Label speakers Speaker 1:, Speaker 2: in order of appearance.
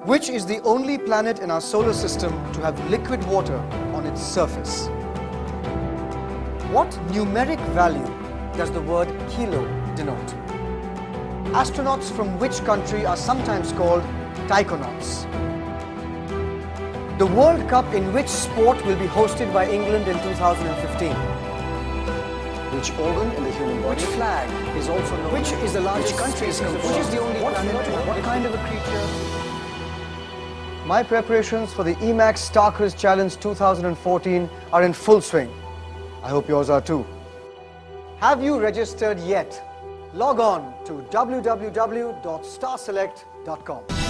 Speaker 1: Which is the only planet in our solar system to have liquid water on its surface? What numeric value does the word kilo denote? Astronauts from which country are sometimes called taikonauts? The World Cup in which sport will be hosted by England in 2015?
Speaker 2: Which organ in the human body?
Speaker 1: Which flag is also known? Which is the largest country? Which is the only planet? What kind of a creature? My preparations for the EMAX Star Quiz Challenge 2014 are in full swing. I hope yours are too. Have you registered yet? Log on to www.starselect.com.